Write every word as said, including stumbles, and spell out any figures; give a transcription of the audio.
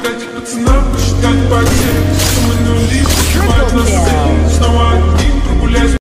искать пацана, посчитать потери. Мы нули, снимают на сцене. Снова один, прогуляюсь.